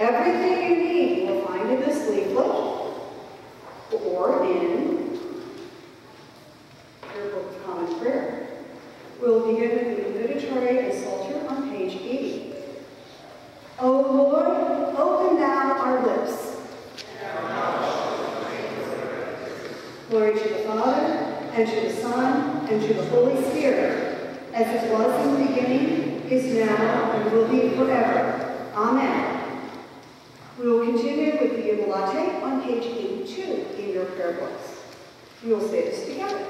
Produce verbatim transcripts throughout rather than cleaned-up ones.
Everything you need you will find in this leaflet or in your Book of Common Prayer. We'll begin with the Invitatory and Psalter on page eighty. O Lord, open thou our lips. Glory to the Father, and to the Son, and to the Holy Spirit, as it was in the beginning, is now, and will be forever. Amen. We will continue with the Jubilate on page eighty-two in your prayer books. We will say this together.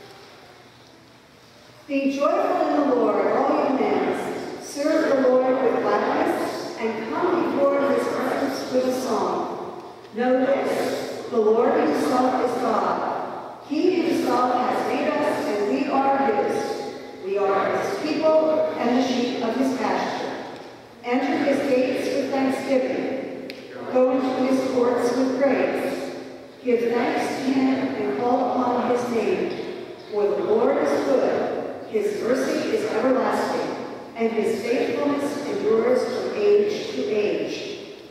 Be joyful in the Lord, all you lands. Serve the Lord with gladness, and come before his presence with a song. Know this, the Lord himself is God. He himself has made us, and we are his. We are his people, and the sheep of his pasture. Enter his gates with thanksgiving. Go into his courts with praise. Give thanks to him and call upon his name. For the Lord is good. His mercy is everlasting, and his faithfulness endures from age to age.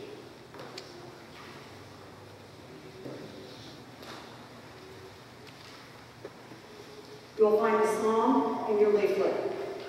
You will find the psalm in your leaflet.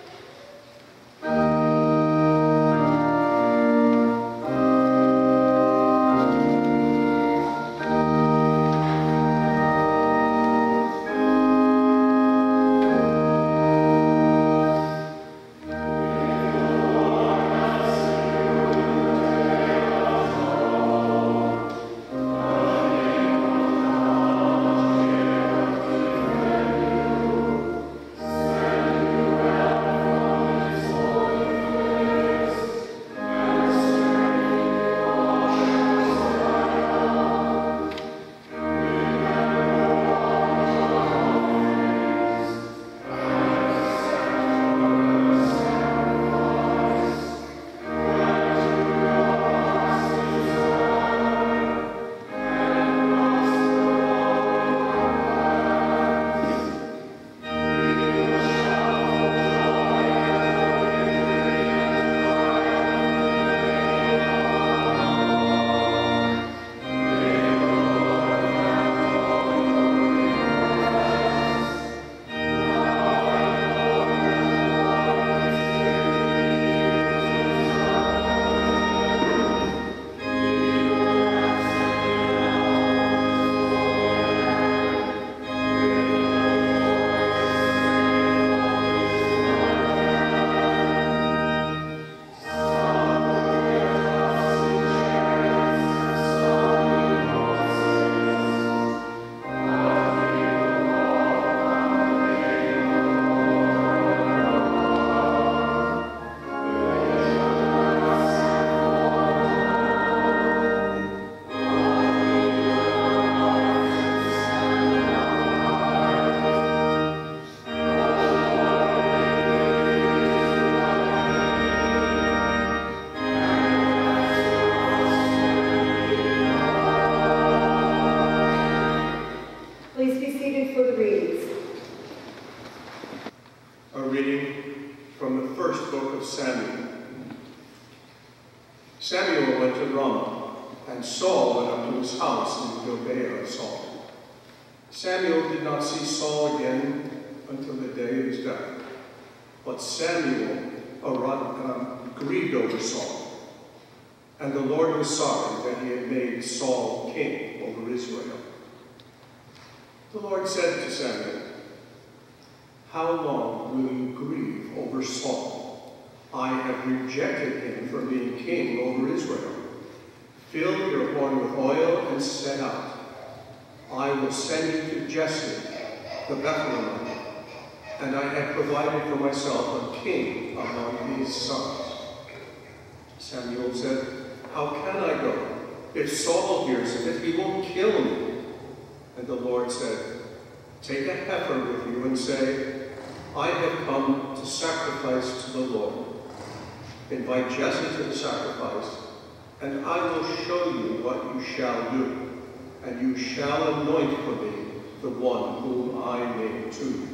Invite Jesse to the sacrifice, and I will show you what you shall do, and you shall anoint for me the one whom I name to you.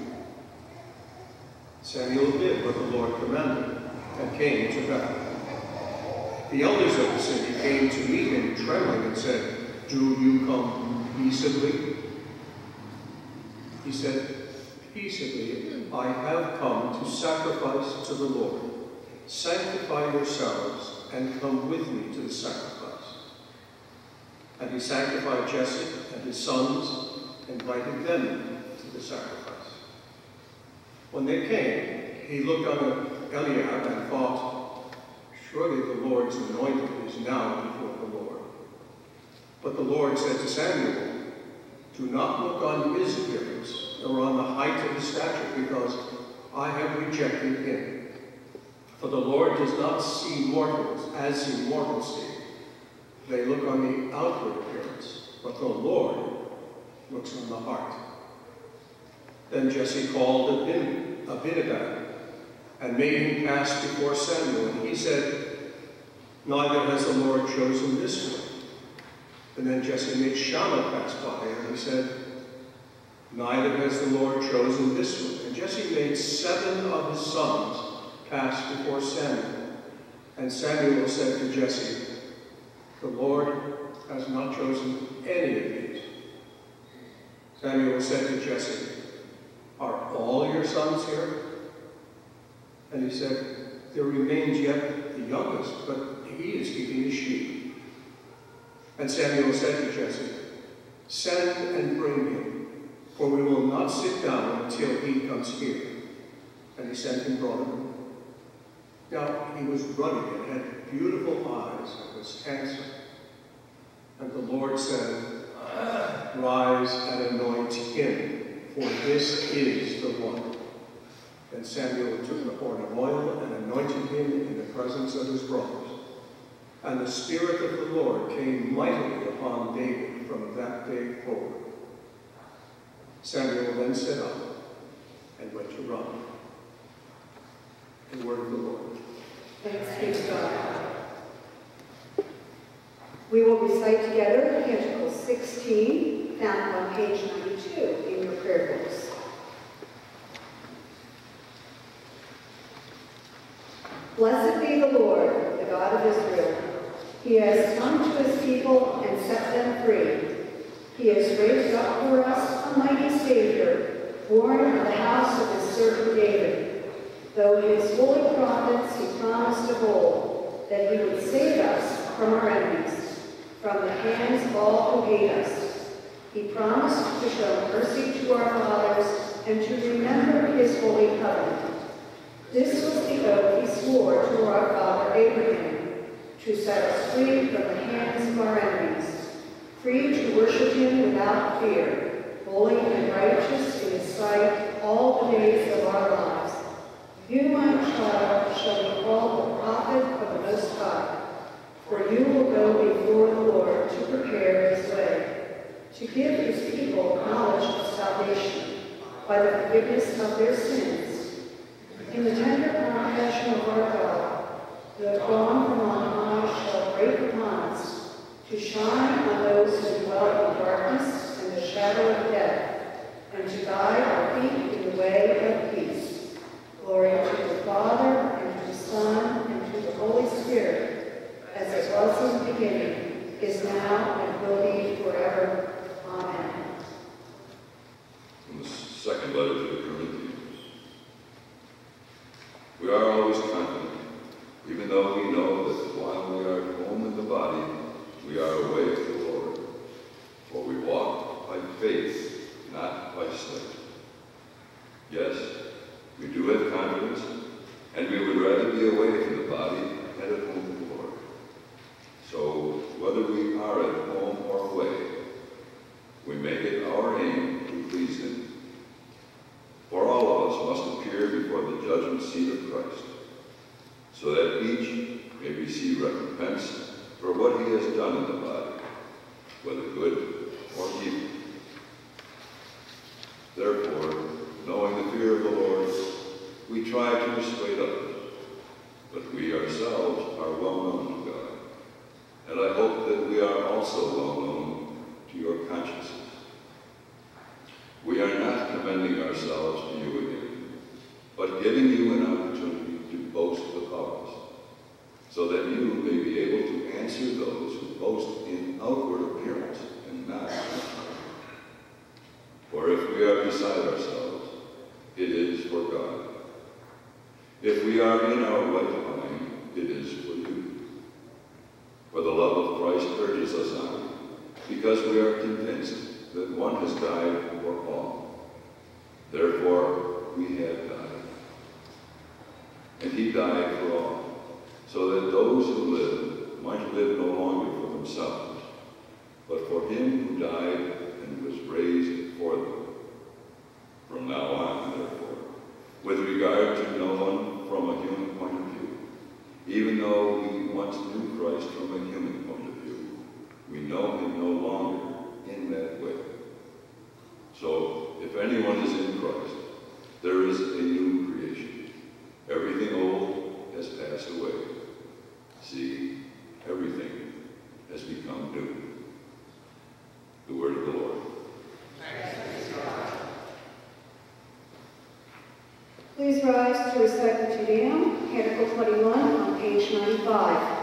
Samuel did what the Lord commanded, and came to Bethlehem. The elders of the city came to meet him trembling and said, "Do you come peaceably?" He said, "Peaceably, I have come to sacrifice to the Lord. Sanctify yourselves and come with me to the sacrifice." And he sanctified Jesse and his sons, invited them to the sacrifice. When they came, he looked on Eliab and thought, "Surely the Lord's anointed is now before the Lord." But the Lord said to Samuel, "Do not look on his appearance, or on the height of his stature, because I have rejected him. For the Lord does not see mortals as see mortals see. They look on the outward appearance, but the Lord looks on the heart." Then Jesse called Abin Abinadab and made him pass before Samuel, and he said, "Neither has the Lord chosen this one." And then Jesse made Shammah pass by, and he said, "Neither has the Lord chosen this one." And Jesse made seven of his sons pass before Samuel. And Samuel said to Jesse, "The Lord has not chosen any of these." Samuel said to Jesse, "Are all your sons here?" And he said, "There remains yet the youngest, but he is keeping the sheep." And Samuel said to Jesse, "Send and bring him, for we will not sit down until he comes here." And he sent and brought him. Now he was ruddy and had beautiful eyes and was handsome. And the Lord said, "Rise and anoint him, for this is the one." Then Samuel took the horn of oil and anointed him in the presence of his brothers. And the Spirit of the Lord came mightily upon David from that day forward. Samuel then set up and went to Ramah. The word of the Lord. Thanks be to God. We will recite together Pentecost sixteen, found on page ninety-two in your prayer books. Blessed be the Lord, the God of Israel. He has come to his people and set them free. He has raised up for us a mighty Savior, born of the house of his servant David. Though his holy prophets he promised of old, that he would save us from our enemies, from the hands of all who hate us. He promised to show mercy to our fathers and to remember his holy covenant. This was the oath he swore to our father Abraham, to set us free from the hands of our enemies, free to worship him without fear, holy and righteous in his sight all the days of our lives. You, my child, shall be called the prophet of the Most High, for you will go before the Lord to prepare his way, to give his people knowledge of salvation by the forgiveness of their sins. In the tender compassion of our God, the dawn from on high shall break upon us, to shine on those who dwell in darkness and the shadow of death, and to guide our feet in the way of peace. Glory to the Father, and to the Son, and to the Holy Spirit, as it was in the beginning, is now, and will be forever. Amen. From the second letter to the Corinthians. We are always confident, even though we know that while we are at home in the body, we are away with the Lord. For we walk by faith, not by sight. Yes, we do have confidence, and we would rather be away from the body and at home with the Lord. So, whether we are at home or away, we make it our aim to please him. For all of us must appear before the judgment seat of Christ, so that each may receive recompense for what he has done in the body, whether good or evil. Therefore, knowing the fear of the Lord, we try to persuade others, but we ourselves are well known to God, and I hope that we are also well known to your consciences. We are not commending ourselves to you again, but giving you an opportunity to boast with others, so that you may be able to answer those who boast in outward appearance and not in heart. For if we are beside ourselves, it is for God. If we are in our right mind, it is for you. For the love of Christ urges us on, because we are convinced that one has died for all. Therefore, we have died. And he died for all, so that those who live might live no longer for themselves, but for him who died and was raised for them. From now on, therefore, with regard to no one from a human point of view, even though we once knew Christ from a human point of view, we know him no longer in that way. So, if anyone is in Christ, there is a new creation. Everything old has passed away. See, everything has become new. The word of the Lord. Please rise to recite the Te Deum, Canticle twenty-one, on page ninety-five.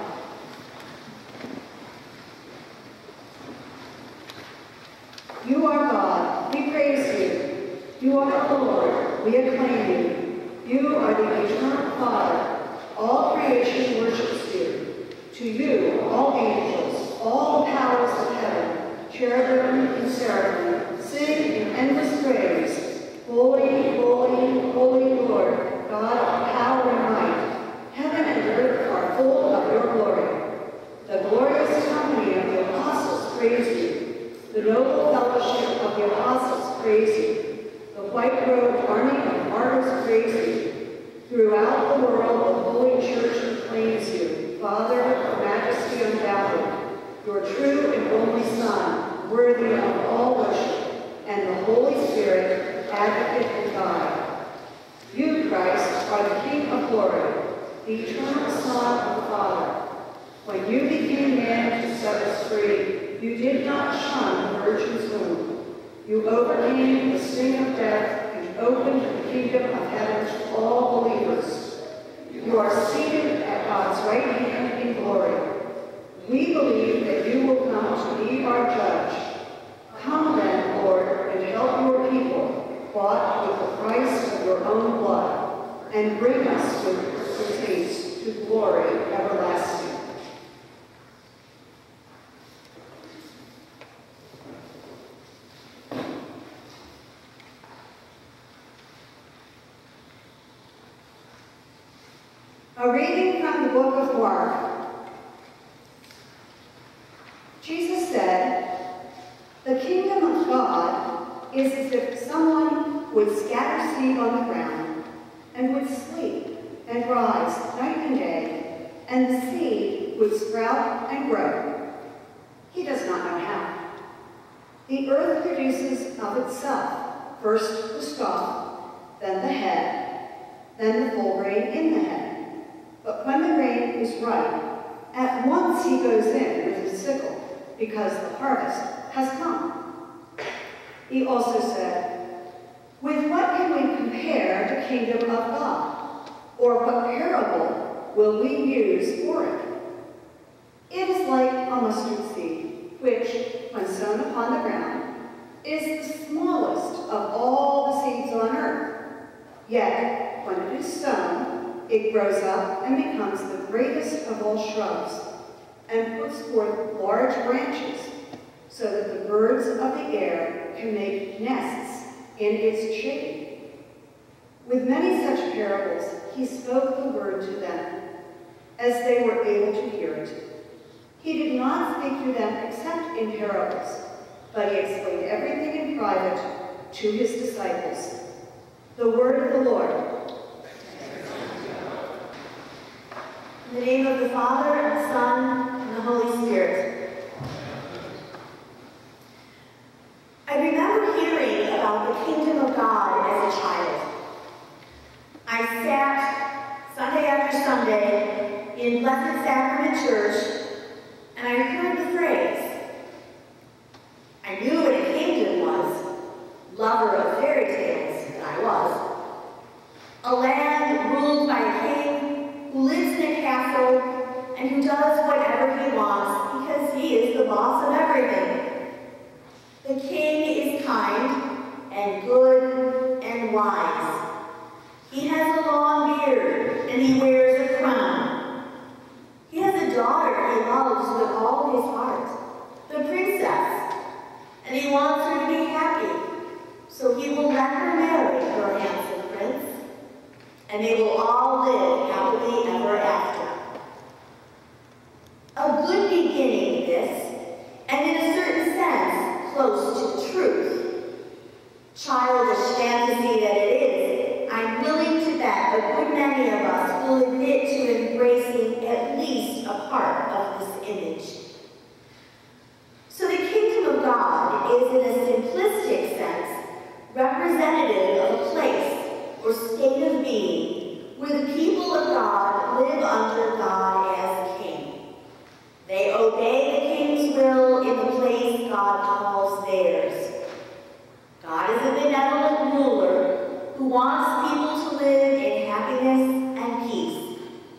You are God, we praise you. You are the Lord, we acclaim you. You are the eternal Father. All creation worships you. To you, all angels, all powers of heaven, cherubim and seraphim, sing in endless praise. Holy, holy, holy Lord, God of power and might. Heaven and earth are full of your glory. The glorious company of the apostles praise you. The noble fellowship of the apostles praise you. The white-robed army of martyrs praise you. Throughout the world, the Holy Church proclaims you, Father of majesty unbounded, your true and only Son, worthy of all worship, and the Holy Spirit, advocate and guide. You, Christ, are the King of glory, the eternal Son of the Father. When you became man to set us free, you did not shun the Virgin's womb. You overcame the sting of death and opened the kingdom of heaven to all believers. You are seated at God's right hand in glory. We believe that you will come to be our judge. Come then, Lord, and help your people, bought with the price of your own blood, and bring us with your saints to glory everlasting. A reading from the book of Mark. Jesus said, "The kingdom of God is as if someone would scatter seed on the ground and would sleep and rise night and day, and the seed would sprout and grow. He does not know how. The earth produces of itself first the stalk, then the head, then the full grain in the head. But when the grain is ripe, at once he goes in with his sickle, because the harvest has come." He also said, "With what can we compare the kingdom of God? Or what parable will we use for it? It is like a mustard seed, which, when sown upon the ground, is the smallest of all the seeds on earth. Yet, when it is sown, it grows up and becomes the greatest of all shrubs, and puts forth large branches, so that the birds of the air can make nests in its shade." With many such parables, he spoke the word to them, as they were able to hear it. He did not speak to them except in parables, but he explained everything in private to his disciples. The word of the Lord. In the name of the Father, and the Son, and the Holy Spirit. I remember hearing about the kingdom of God as a child. I sat Sunday after Sunday in Blessed Sacrament Church, and I heard the phrase. I knew what a kingdom was, lover of fairy tales that I was. A land ruled by a king who lives in a castle close to the truth. Childish fantasy that it is, I'm willing to bet a good many of us will admit to embracing at least a part of this image. So the kingdom of God is, in a simplistic sense, representative of a place or state of being where the people of God live under God as king. They obey the king's will in the place God calls theirs. God is a benevolent ruler who wants people to live in happiness and peace.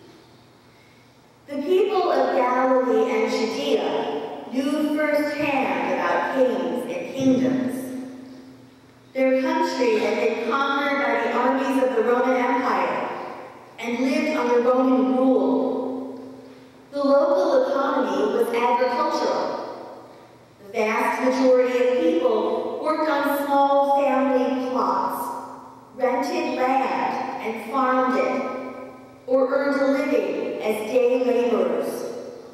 The people of Galilee and Judea knew firsthand about kings and kingdoms. Their country had been conquered by the armies of the Roman Empire and lived under Roman rule. The local economy was agricultural. The vast majority of people worked on small family plots, rented land and farmed it, or earned a living as day laborers.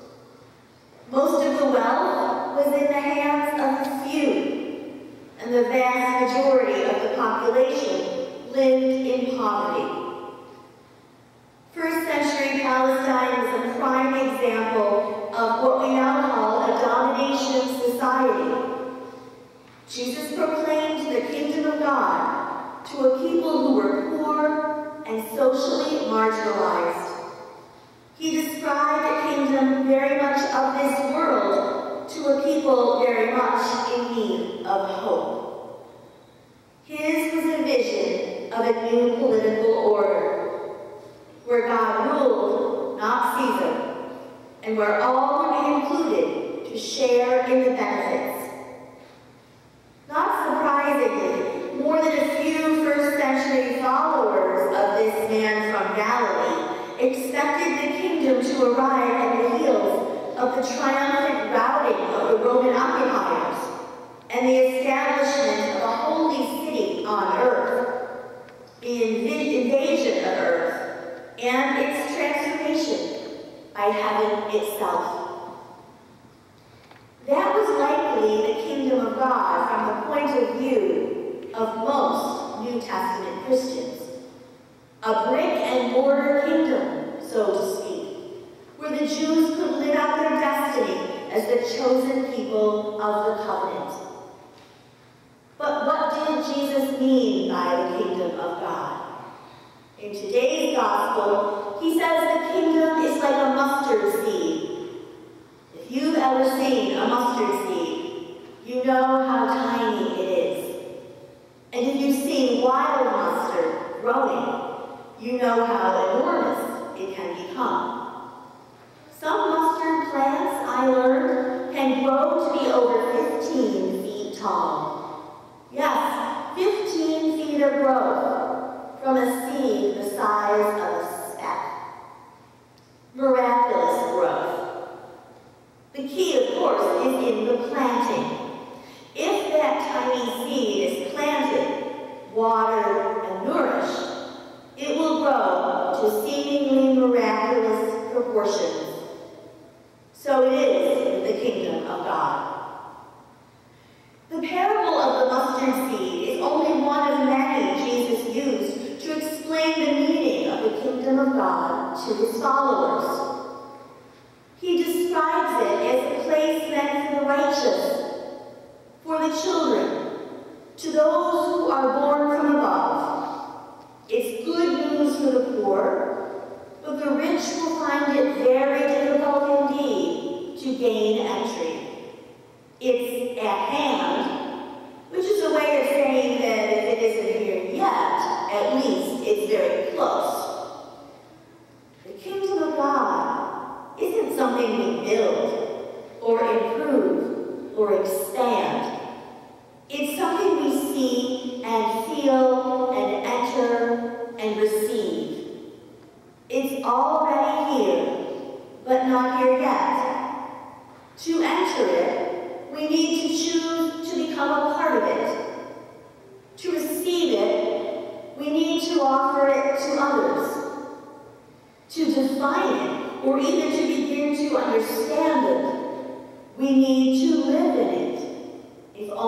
Most of the wealth was in the hands of the few, and the vast majority of the population lived in poverty. First century Palestine is a prime example of what we now call a domination society. Jesus proclaimed the kingdom of God to a people who were poor and socially marginalized. He described a kingdom very much of this world to a people very much in need of hope. His was a vision of a new political order, where God ruled, not Caesar, and where all would be included to share in the benefits. Not surprisingly, more than a few first century followers of this man from Galilee expected the kingdom to arrive at the heels of the triumphant routing of the Roman occupiers and the establishment of a holy city on earth, the inv invasion of earth, and its transformation by heaven itself. That was likely the kingdom of God from the point of view of most New Testament Christians. A brick and mortar kingdom, so to speak, where the Jews could live out their destiny as the chosen people of the covenant. But what did Jesus mean by the kingdom of God? In today's gospel, he says the kingdom is like a mustard seed. If you've ever seen a mustard seed, you know how tiny it is. And if you've seen wild mustard growing, you know how enormous it can become. Some mustard plants, I learned, can grow to be over fifteen feet tall. Yes, fifteen feet of growth from a seed the size of a speck. Miraculous growth. The key, of course, is in the planting. If that tiny seed is planted, watered, and nourished, it will grow to seemingly miraculous proportions. So it is in the kingdom of God. The parable of the mustard seed is only one of many Jesus used to explain the meaning of the kingdom of God to his followers. He describes it as a place meant for the righteous, for the children, to those who are born from above. It's good news for the poor, but the rich will find it very difficult indeed to gain entry. It's at hand, which is a way of saying that if it isn't here yet, at least it's very close. The kingdom of God isn't something we build or improve or expand. It's something we see and feel and enter and receive. It's already here, but not here yet. To enter it, we need to choose to become a part of it. To receive it, we need to offer it to others. To define it, or even to begin to understand it, we need to live in it. If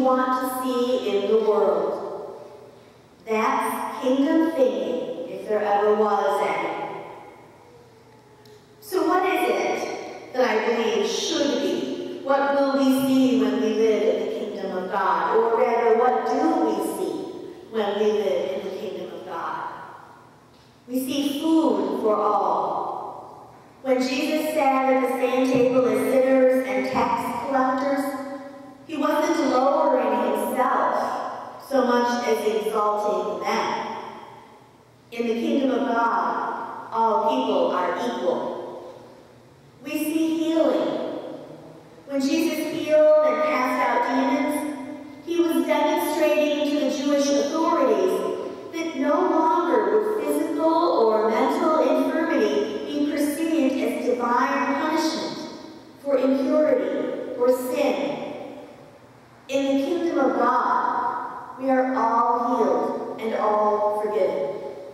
want to see in the world. That's kingdom thinking, if there ever was any. So what is it that I believe should be? What will we see when we live in the kingdom of God? Or rather, what do we see when we live in the kingdom of God? We see food for all. When Jesus sat at the same table as sinners and tax collectors, he wasn't lowering himself so much as exalting them. In the kingdom of God, all people are equal. We see healing. When Jesus healed and cast out demons, he was demonstrating to the Jewish authorities that no longer would physical or mental infirmity be perceived as divine punishment for impurity or sin. In the kingdom of God, we are all healed and all forgiven.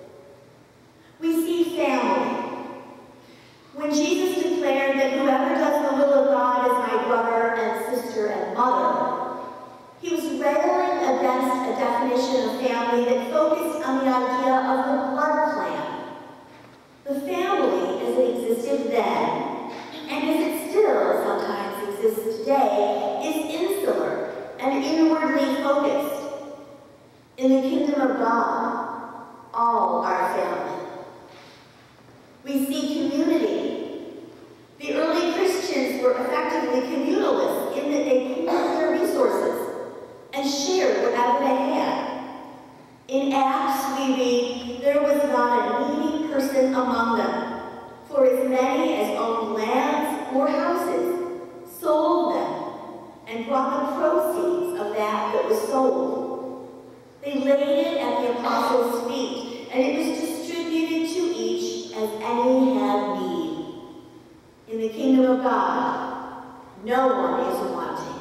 We see family. When Jesus declared that whoever does the will of God is my brother and sister and mother, he was railing against a definition of family that focused on the idea of the blood clan. The family as it existed then, and as it still sometimes exists today, is insular and inwardly focused. In the kingdom of God, all are family. We see community. The early Christians were effectively communalists in that they pooled their resources and shared whatever they had. In Acts, we read, there was not a needy person among them, for as many as owned lands or houses sold them and brought the proceeds of that that was sold. They laid it at the apostles' feet, and it was distributed to each as any had need. In the kingdom of God, no one is wanting.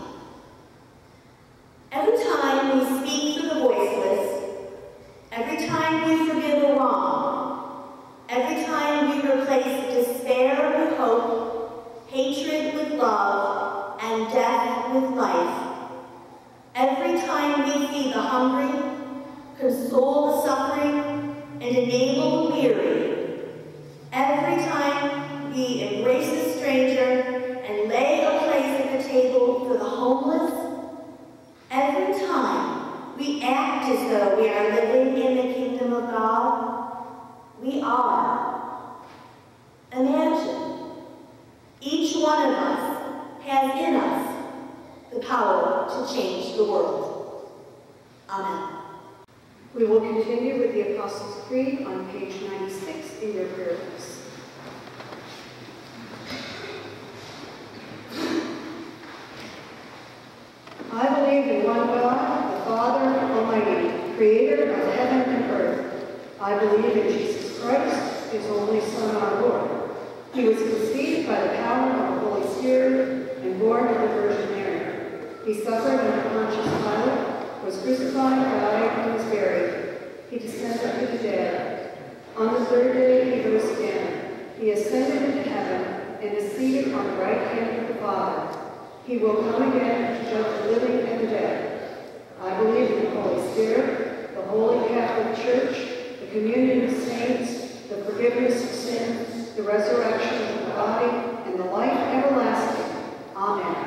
Every time we speak for the voiceless, every time we forgive a wrong, every time we replace despair with hope, hatred with love, and death with life, every time we feed the hungry, console the suffering, and enable the weary, every time we embrace a stranger and lay a place at the table for the homeless, every time we act as though we are living in the kingdom of God, we are. Imagine, each one of us has in us the power to change the world. Amen. We will continue with the Apostles' Creed on page ninety-six in your prayer books. I believe in one God, the Father Almighty, creator of heaven and earth. I believe in Jesus Christ, his only Son, our Lord. He was conceived by the power of the Holy Spirit and born of the Virgin Mary. He suffered under Pontius Pilate, was crucified, died, and was buried. He descended to the dead. On the third day he rose again. He ascended into heaven and is seated on the right hand of the Father. He will come again to judge the living and the dead. I believe in the Holy Spirit, the Holy Catholic Church, the communion of saints, the forgiveness of sins, the resurrection of the body, and the life everlasting. Amen.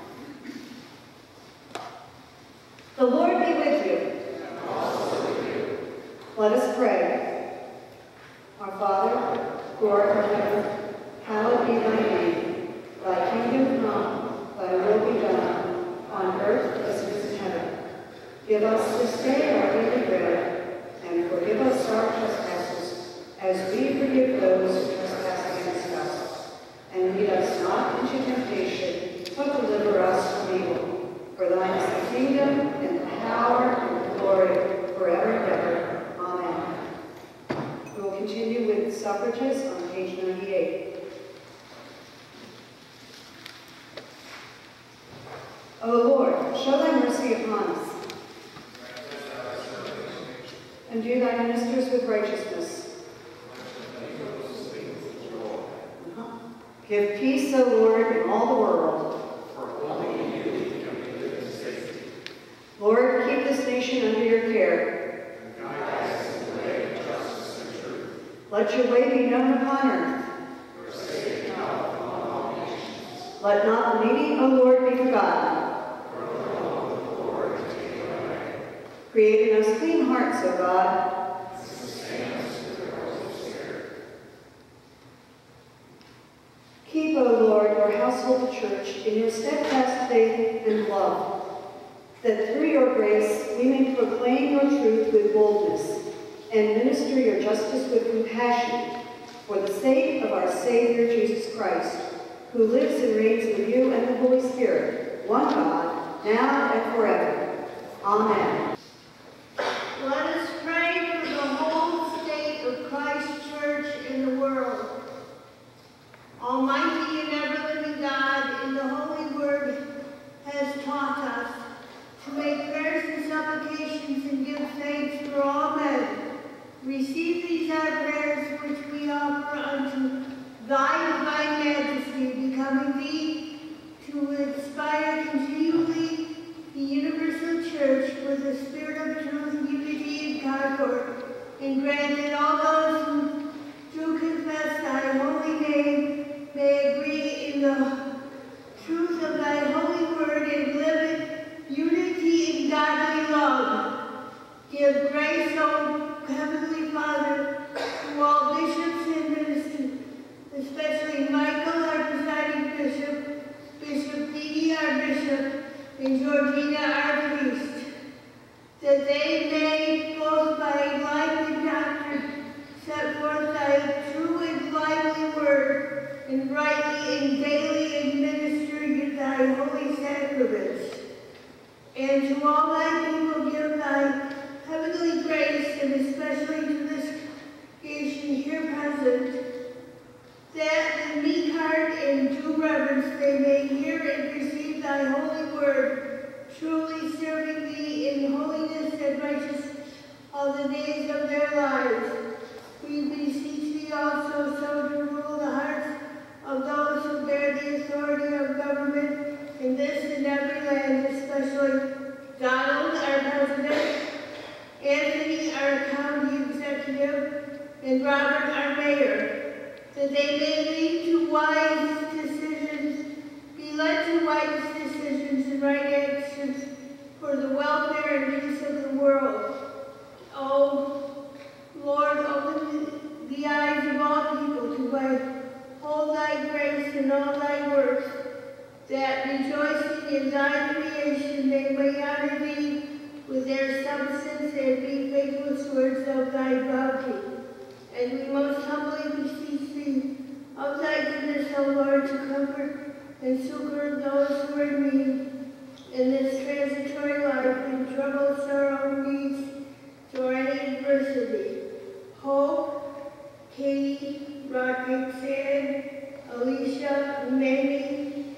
The Lord be with you. And also with you. Let us pray. Our Father, who art in heaven, hallowed be thy name. Thy kingdom come, thy will be done, on earth as it is in heaven. Give us this day our daily bread, and forgive us our trespasses, as we forgive those who trespass against us. And lead us not into temptation, but deliver us from evil. For thine is the kingdom, and the power, and the glory, forever and ever. Amen. We will continue with suffrages on page ninety-eight. O Lord, show thy mercy upon us, and do thy ministers with righteousness. Uh-huh. Give peace, O Lord, in all the world. Let your way be known upon earth. Let not the needy, O Lord, be forgotten. Create in us clean hearts, O God. Keep, O Lord, your household church in your steadfast faith and love, that through your grace we may proclaim your truth with boldness and minister your justice with compassion for the sake of our Savior Jesus Christ, who lives and reigns with you and the Holy Spirit, one God, now and forever. Amen. Let us pray for the whole state of Christ's church in the world. Almighty and ever-living God, in the Holy Word, has taught us to make prayers and supplications and give thanks for all men. Receive these our prayers which we offer unto thy divine majesty, becoming thee to inspire continually the universal church with the spirit of truth, unity, and concord, and grant that all those who do confess thy holy name may agree in the truth of thy holy word and live in unity and godly love. Give grace, O Heavenly Father, to all bishops and ministers, especially Michael, our presiding bishop, Bishop Dee, our bishop, and Georgina, our priest, that they may, both by life and doctrine, set forth thy true and lively word, and rightly and daily administer thy holy sacraments. And to all thy people give thy heavenly grace, and especially to this congregation here present, that in meek heart and due reverence they may hear and receive thy holy word, truly serving thee in holiness and righteousness all the days of their lives. We beseech thee also so to rule the hearts of those who bear the authority of government in this and every land, especially Donald, our president, Anthony, our county executive, and Robert, our mayor, that they may lead to wise decisions, be led to wise decisions and right actions for the welfare and peace of the world. Oh, Lord, open the eyes of all people to behold thy grace and all thy works, that rejoicing in thy creation they may honor thee with their substance and be faithful stewards of thy bounty. And we most humbly beseech thee of thy goodness, O Lord, to comfort and succor those who are in need in this transitory life, in trouble, sorrow, needs, or any adversity. Hope, Katie, Roxanne, Alicia, Mamie,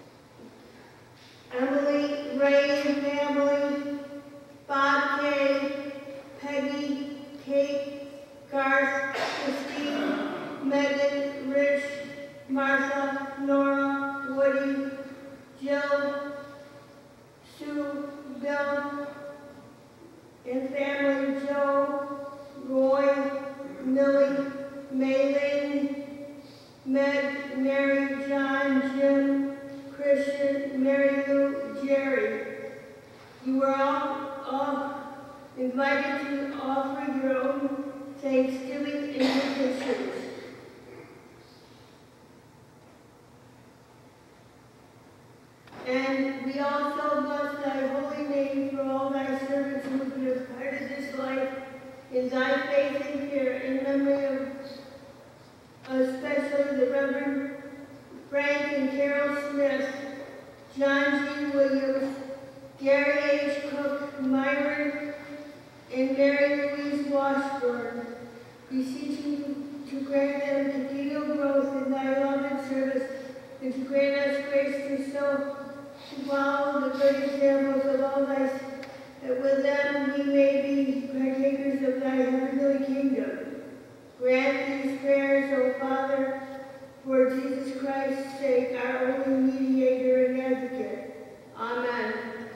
Emily, Ray and family, Bob, Kay, Peggy, Kate, Garth, Christine, Megan, Rich, Martha, Nora, Woody, Jill, Sue, Bill, and family, Joe, Roy, Millie, Maylin, Meg, Mary, John, Jim, Christian, Mary Lou, Jerry. You are all, all invited to offer your own thanksgiving and petitions. And we also bless thy holy name for all thy servants who have departed this life in thy faith and care, in memory of especially the Reverend Frank and Carol Smith, John G. Williams, Gary H. Cook, Myron, and Mary Louise Washburn, beseeching to grant them continual growth in thy love and service, and to grant us grace to so to follow the good examples of all thy, that with them we may be partakers of thy heavenly kingdom. Grant these prayers, O Father, for Jesus Christ's sake, our only mediator and advocate. Amen.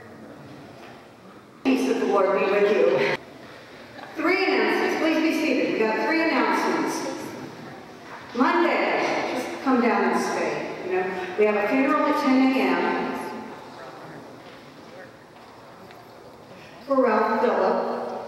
Peace of the Lord be with you. Three announcements. Please be seated. We got three announcements. down and stay. You know, we have a funeral at ten a m for Ralph Phillip.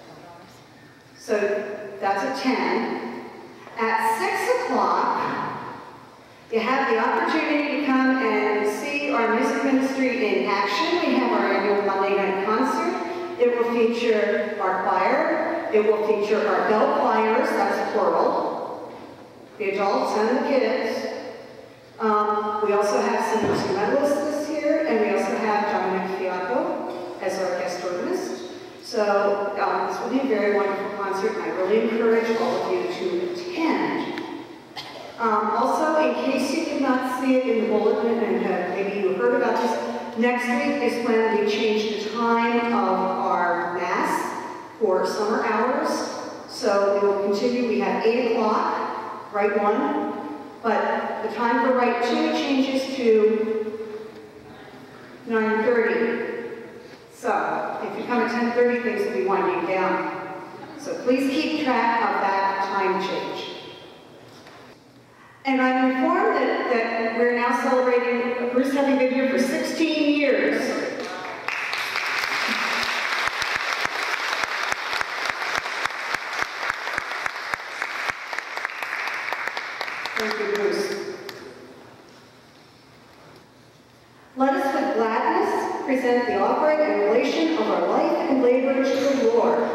So that's at ten. At six o'clock, you have the opportunity to come and see our music ministry in action. We have our annual Monday night concert. It will feature our choir. It will feature our bell choirs, that's plural, the adults and the kids. Um, we also have some instrumentalists this year, and we also have Dominic Fiacco as our guest organist. So um, this will be a very wonderful concert, and I really encourage all of you to attend. Um, also, in case you did not see it in the bulletin, and uh, maybe you heard about this, next week is when we change the time of our Mass for summer hours. So we will continue. We have eight o'clock, right one, but the time for right two changes to nine thirty. So if you come at ten thirty, things will be winding down. So please keep track of that time change. And I'm informed that, that we're now celebrating Bruce having been here for sixteen years. Thank you, Bruce. Let us with gladness present the offering and relation of our life and labor to the Lord.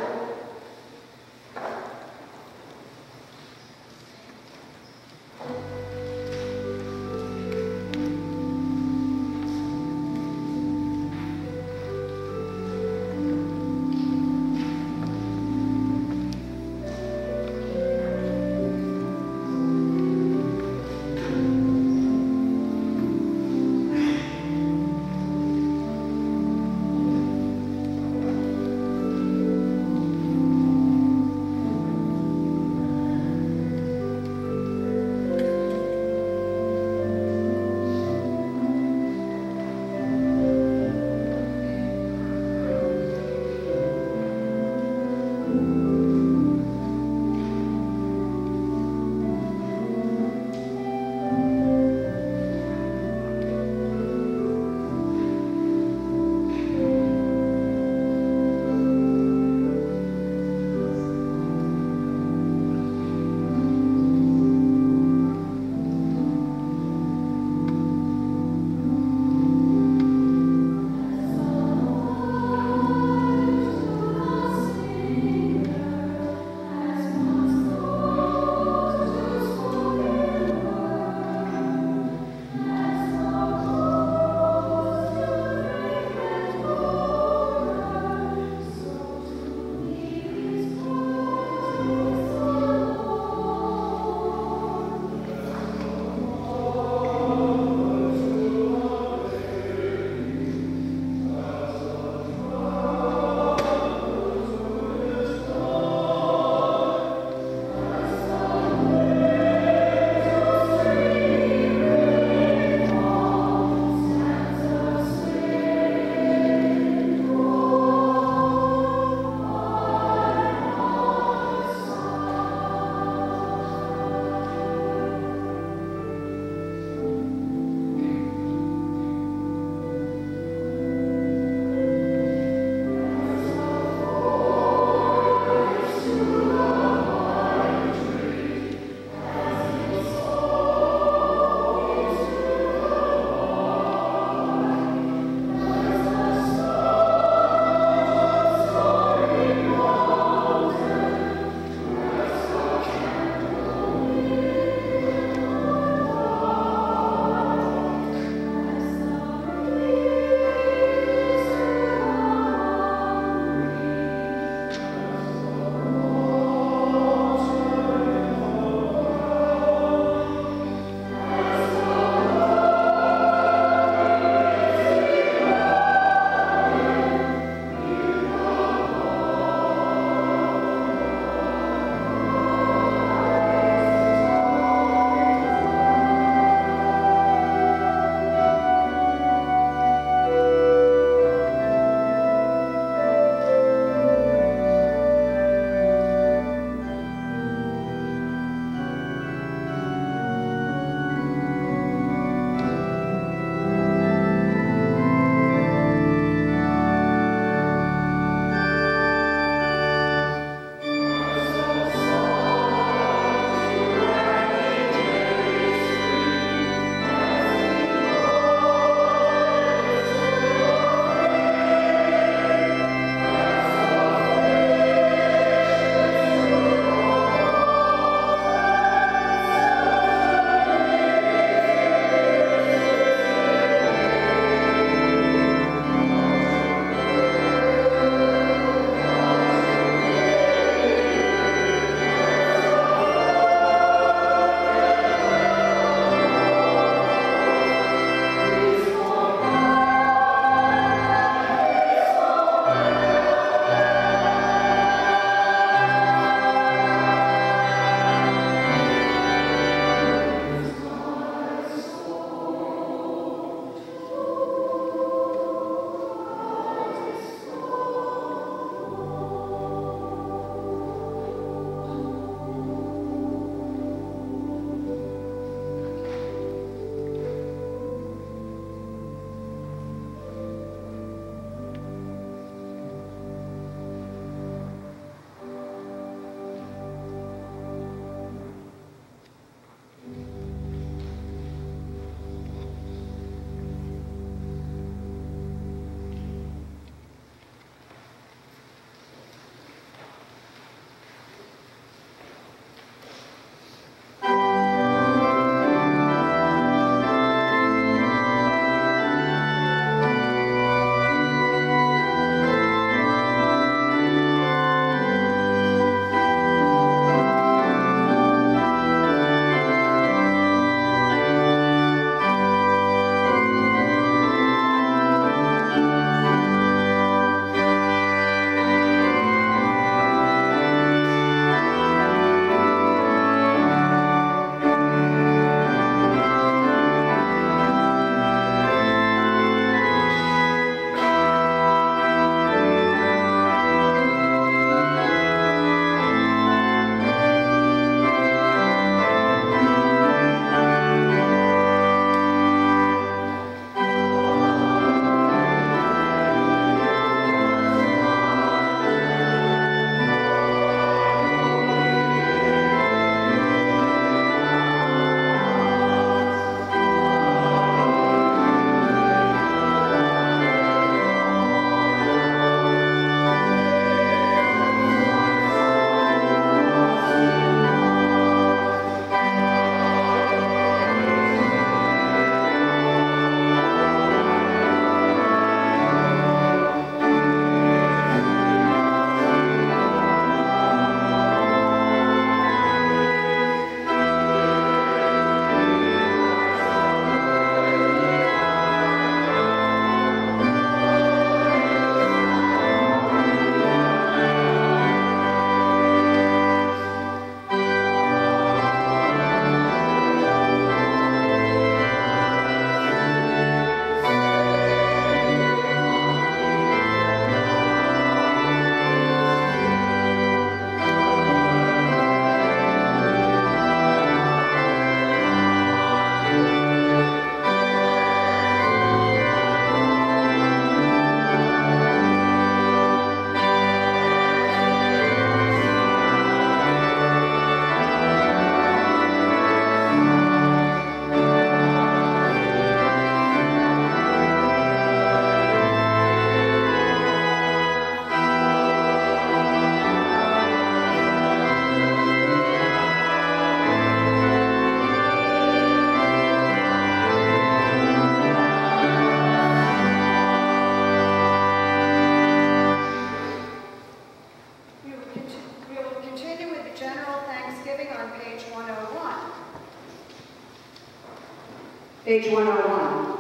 page one oh one.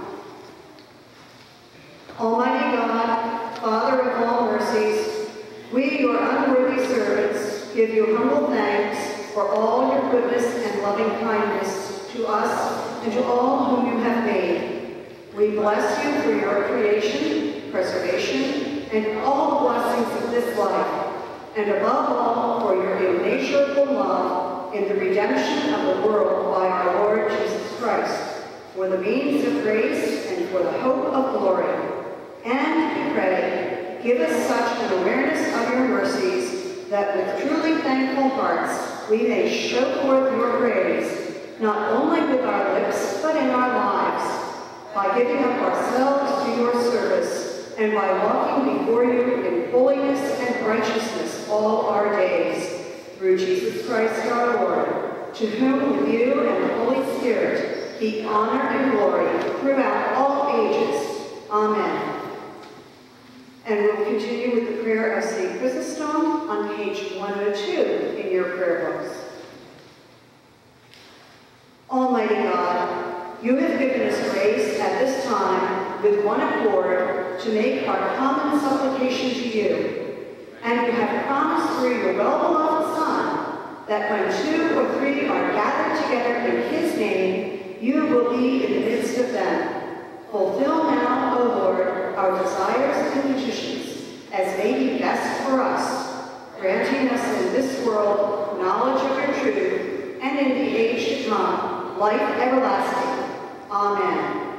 Almighty God, Father of all mercies, we, your unworthy servants, give you humble thanks for all your goodness and loving kindness to us and to all whom you have made. We bless you for your creation, preservation, and all the blessings of this life, and above all for your immeasurable love in the redemption of the world by our Lord Jesus Christ, for the means of grace and for the hope of glory. And we pray, give us such an awareness of your mercies that with truly thankful hearts we may show forth your praise, not only with our lips, but in our lives, by giving up ourselves to your service, and by walking before you in holiness and righteousness all our days, through Jesus Christ our Lord, to whom with you and the Holy Spirit be honor and glory throughout all ages. Amen. And we'll continue with the prayer of Saint Chrysostom on page one oh two in your prayer books. Almighty God, you have given us grace at this time with one accord to make our common supplication to you. And you have promised through your well-beloved Son that when two or three are gathered together in his name, you will be in the midst of them. Fulfill now, O Lord, our desires and petitions, as may be best for us, granting us in this world knowledge of your truth, and in the age to come, life everlasting. Amen.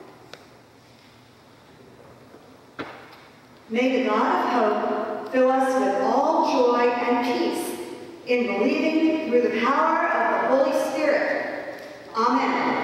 May the God of hope fill us with all joy and peace in believing through the power of the Holy Spirit. Amen.